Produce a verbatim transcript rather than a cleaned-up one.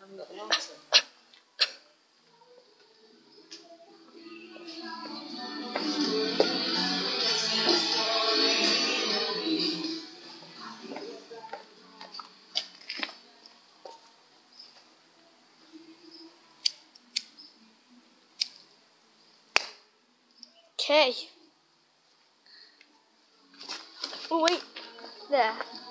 haven't got the answer. Okay. Oh wait, there.